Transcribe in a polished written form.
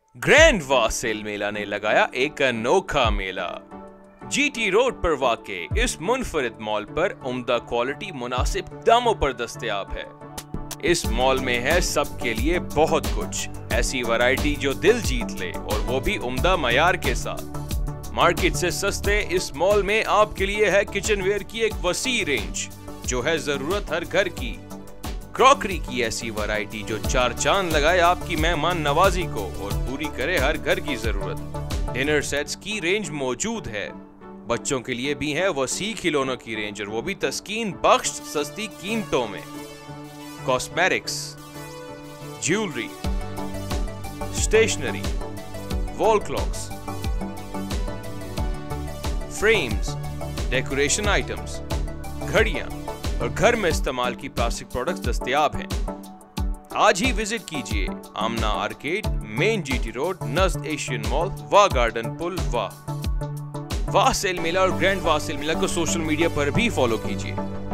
Grand वाह sale मेला ने लगाया एक अनोखा मेला। जीटी रोड पर वाक़े इस मुनफरिद मॉल पर उम्दा क्वालिटी मुनासिब दामों पर दस्तयाब है। इस मॉल में है सबके लिए बहुत कुछ, ऐसी वैरायटी जो दिल जीत ले और वो भी उम्दा मयार के साथ। मार्केट से सस्ते इस मॉल में आपके लिए है किचन वेयर की एक वसी रेंज जो है जरूरत हर घर की। क्रॉकरी की ऐसी वैरायटी जो चार चांद लगाए आपकी मेहमान नवाजी को और पूरी करे हर घर की जरूरत। डिनर सेट्स की रेंज मौजूद है। बच्चों के लिए भी है वसी खिलौनों की रेंज और वो भी तस्कीन बख्श सस्ती कीमतों में। Cosmetics, jewellery, stationery, wall clocks, frames, decoration items, घड़ियां और घर में इस्तेमाल की प्लास्टिक प्रोडक्ट्स दस्तयाब हैं। आज ही विजिट कीजिए Amna arcade, main GT road, नज़द एशियन मॉल, वाह गार्डन पुल, वाह सेल मेला और ग्रैंड वाह सेल मेला को सोशल मीडिया पर भी फॉलो कीजिए।